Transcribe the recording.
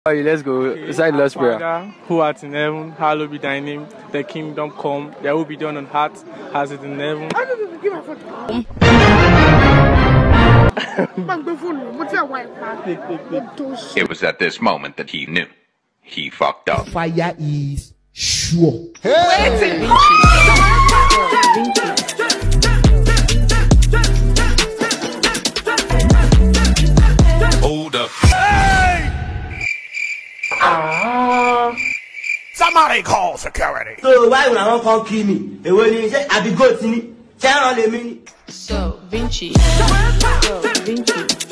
Alright, let's go. Okay. Say the Lord's Prayer. Father, who art in heaven, hallowed be thy name. The kingdom come, thy will be done on earth as it in heaven. It was at this moment that he knew. He fucked up. Fire is sure. Hey! Hold up. Somebody call security. So why would I not come kill me? And when you say I be good to me, tell on the minute. So Vinci.